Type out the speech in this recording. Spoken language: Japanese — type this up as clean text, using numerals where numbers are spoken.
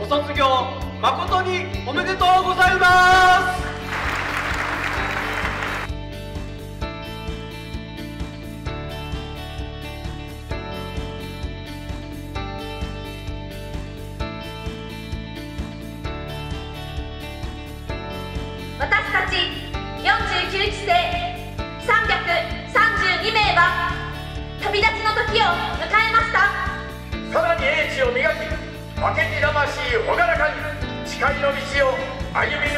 ご卒業誠におめでとうございます。 私たち49期生332名は旅立ちの時を迎えました。 さらに英知を磨き、負けじらましい朗らかに誓いの道を歩み